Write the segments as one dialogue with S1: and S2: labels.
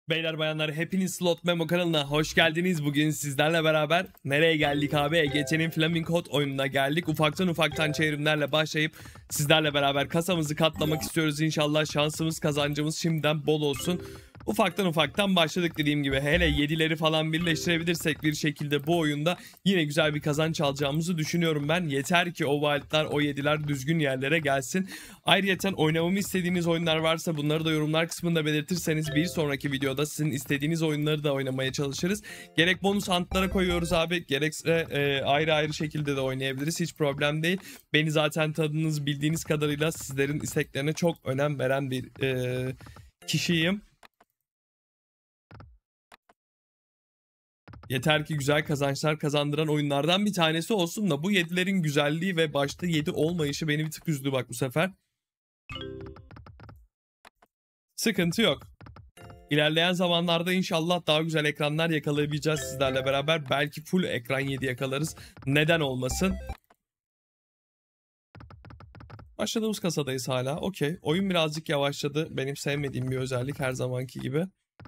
S1: Beyler bayanlar hepiniz Slot Memo kanalına hoş geldiniz. Bugün sizlerle beraber nereye geldik abi? Geçenin Flaming Hot oyununa geldik. Ufaktan çevrimlerle başlayıp sizlerle beraber kasamızı katlamak istiyoruz. İnşallah şansımız, kazancımız şimdiden bol olsun. Ufaktan başladık dediğim gibi. Hele 7'leri falan birleştirebilirsek bir şekilde bu oyunda yine güzel bir kazanç alacağımızı düşünüyorum ben. Yeter ki o wild'lar, o 7'ler düzgün yerlere gelsin. Ayrıyeten oynamamı istediğiniz oyunlar varsa bunları da yorumlar kısmında belirtirseniz bir sonraki videoda sizin istediğiniz oyunları da oynamaya çalışırız. Gerek bonus hunt'lara koyuyoruz abi, gerekse ayrı şekilde de oynayabiliriz. Hiç problem değil. Beni zaten tadınız bildiğiniz kadarıyla sizlerin isteklerine çok önem veren bir kişiyim. Yeter ki güzel kazançlar kazandıran oyunlardan bir tanesi olsun da bu 7'lerin güzelliği ve başta 7 olmayışı beni bir tık üzdü bak bu sefer. Sıkıntı yok. İlerleyen zamanlarda inşallah daha güzel ekranlar yakalayabileceğiz sizlerle beraber. Belki full ekran 7 yakalarız. Neden olmasın? Başladığımız kasadayız hala. Okey. Oyun birazcık yavaşladı. Benim sevmediğim bir özellik her zamanki gibi.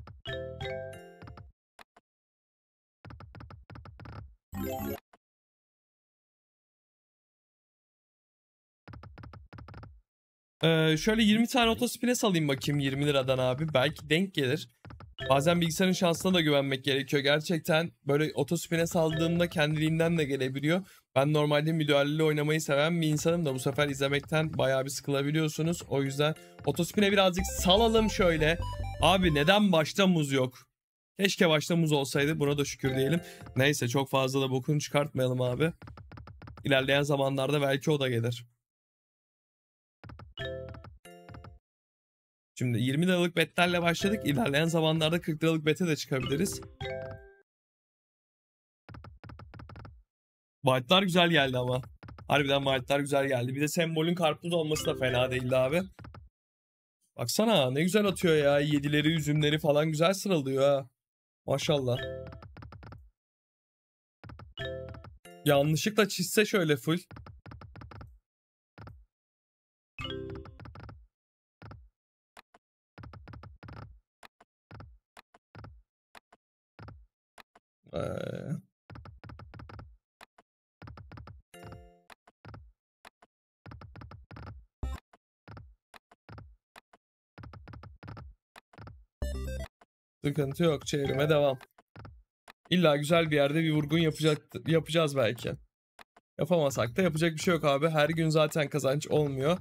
S1: Şöyle 20 tane otospine salayım bakayım 20 liradan abi. Belki denk gelir. Bazen bilgisayarın şansına da güvenmek gerekiyor. Gerçekten böyle otospine saldığımda kendiliğinden de gelebiliyor. Ben normalde müdahaleli oynamayı seven bir insanım da bu sefer izlemekten bayağı bir sıkılabiliyorsunuz. O yüzden otospine birazcık salalım şöyle. Abi neden başta muz yok? Keşke başta muz olsaydı, buna da şükür diyelim. Neyse, çok fazla da bokunu çıkartmayalım abi. İlerleyen zamanlarda belki o da gelir. Şimdi 20 liralık betlerle başladık. İlerleyen zamanlarda 40 liralık bete de çıkabiliriz. White'lar güzel geldi ama. Harbiden white'lar güzel geldi. Bir de sembolün karpuz olması da fena değildi abi. Baksana ne güzel atıyor ya. Yedileri, üzümleri falan güzel sıralıyor ha. Maşallah. Yanlışlıkla çizse şöyle full. Ee... Sıkıntı yok. Çevirime devam. İlla güzel bir yerde bir vurgun yapacağız belki. Yapamasak da yapacak bir şey yok abi. Her gün zaten kazanç olmuyor.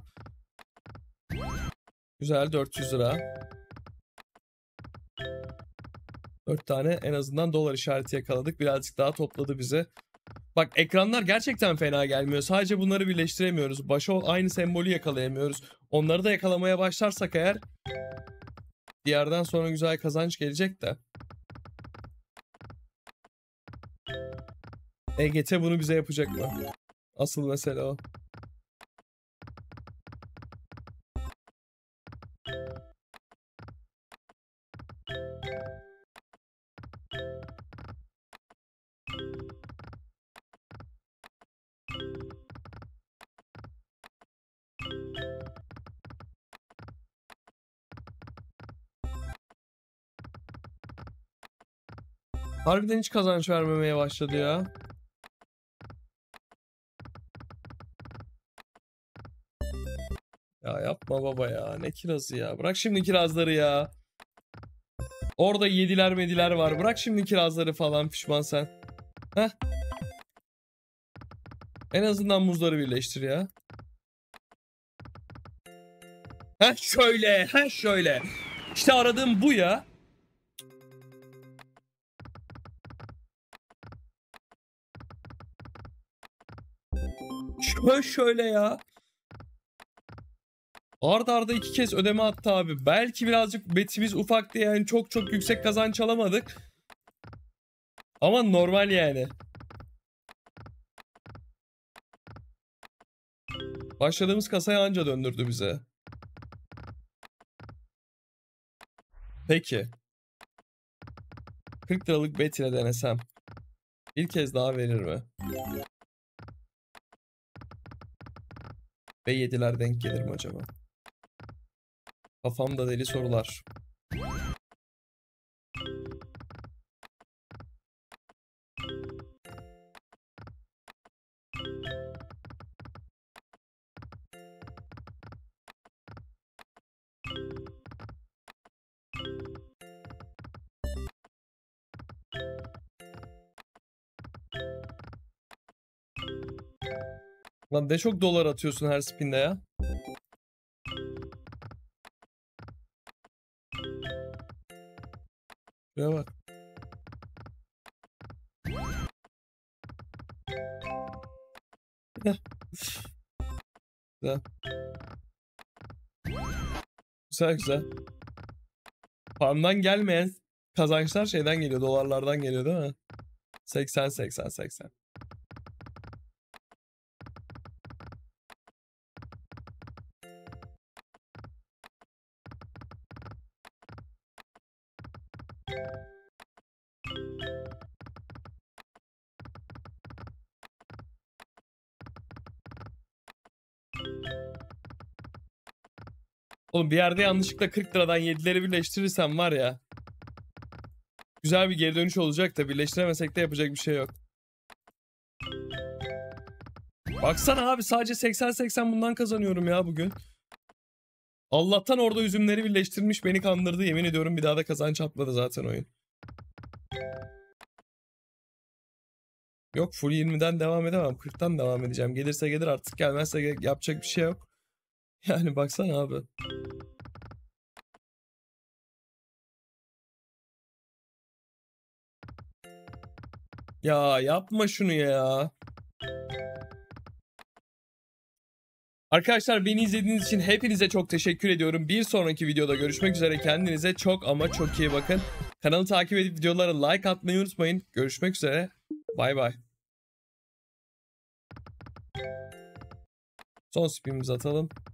S1: Güzel, 400 lira. 4 tane en azından dolar işareti yakaladık. Birazcık daha topladı bizi. Bak, ekranlar gerçekten fena gelmiyor. Sadece bunları birleştiremiyoruz. Başa aynı sembolü yakalayamıyoruz. Onları da yakalamaya başlarsak eğer bir yerden sonra güzel kazanç gelecek de. EGT bunu bize yapacak mı? Asıl mesele o. Harbiden hiç kazanç vermemeye başladı ya. Ya yapma baba ya. Ne kirazı ya. Bırak şimdi kirazları ya. Orada yediler mediler var. Bırak şimdi kirazları falan, pişman sen. Heh. En azından muzları birleştir ya. Heh şöyle. Heh şöyle. İşte aradığım bu ya. Şöyle ya. Arda iki kez ödeme attı abi. Belki birazcık betimiz ufaktı yani, çok yüksek kazanç alamadık. Ama normal yani. Başladığımız kasaya anca döndürdü bize. Peki. 40 liralık bet ile denesem. Bir kez daha verir mi? Ve 7'ler denk gelir mi acaba? Kafamda deli sorular. Lan ne çok dolar atıyorsun her spinde ya. Şuraya bak. Güzel. Güzel güzel. Farmdan gelmeyen kazançlar şeyden geliyor, dolarlardan geliyor değil mi? 80 80 80. Oğlum bir yerde yanlışlıkla 40 liradan 7'leri birleştirirsem var ya. Güzel bir geri dönüş olacak da birleştiremesek de yapacak bir şey yok. Baksana abi sadece 80-80 bundan kazanıyorum ya bugün. Allah'tan orada üzümleri birleştirmiş beni kandırdı. Yemin ediyorum bir daha da kazanç atmadı zaten oyun. Yok full 20'den devam edemem. 40'tan devam edeceğim. Gelirse gelir artık gelmezse yapacak bir şey yok. Yani baksana abi. Ya yapma şunu ya. Arkadaşlar beni izlediğiniz için hepinize çok teşekkür ediyorum. Bir sonraki videoda görüşmek üzere. Kendinize çok ama çok iyi bakın. Kanalı takip edip videolara like atmayı unutmayın. Görüşmek üzere. Bay bay. Son spinimizi atalım.